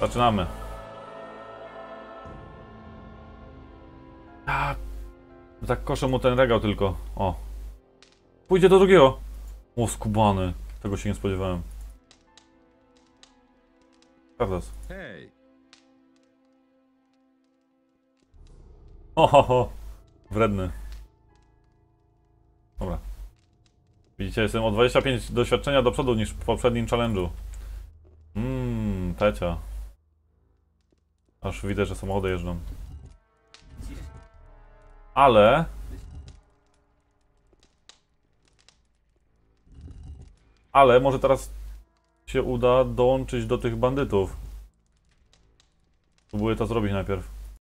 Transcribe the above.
Zaczynamy. Zakoszę mu ten regał tylko. O. Pójdzie do drugiego. O, skubany. Tego się nie spodziewałem. Prawda. Hej, Ho, ho, ho. Wredny. Dobra. Widzicie, jestem o 25 doświadczenia do przodu niż w poprzednim challenge'u. Tecia. Aż widzę, że samochody jeżdżą. Ale może teraz się uda dołączyć do tych bandytów. Próbuję to zrobić najpierw.